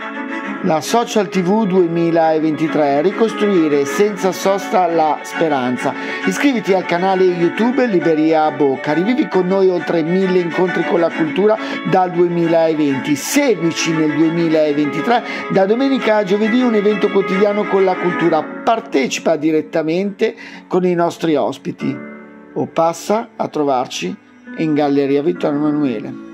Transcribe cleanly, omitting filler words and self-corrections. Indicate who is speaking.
Speaker 1: La Social TV 2023, ricostruire senza sosta la speranza. Iscriviti al canale YouTube Libreria Bocca, rivivi con noi oltre 1000 incontri con la cultura dal 2020. Seguici nel 2023, da domenica a giovedì un evento quotidiano con la cultura. Partecipa direttamente con i nostri ospiti o passa a trovarci in Galleria Vittorio Emanuele.